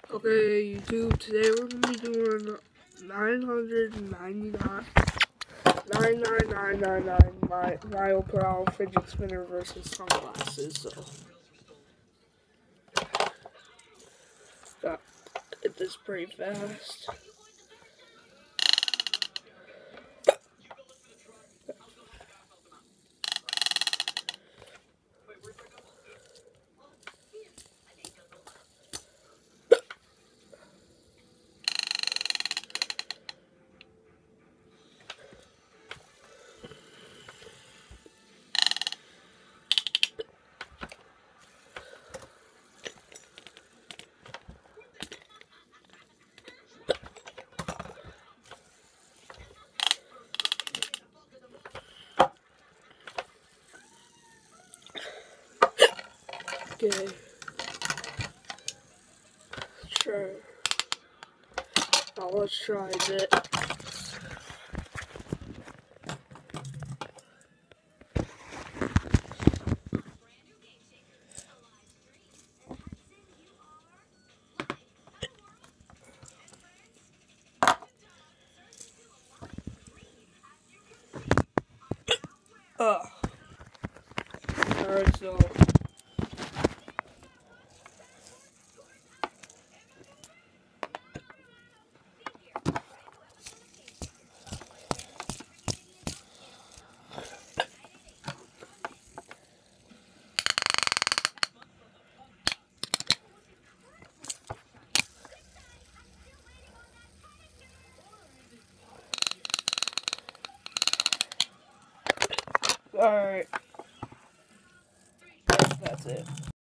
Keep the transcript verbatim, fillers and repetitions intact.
Okay, YouTube, today we're going to be doing nine hundred ninety-nine, nine nine nine nine nine mile per hour fidget spinner versus sunglasses, so got get this pretty fast. Okay. Sure. Now let's try it. Ugh. Alright, so alright. That's it.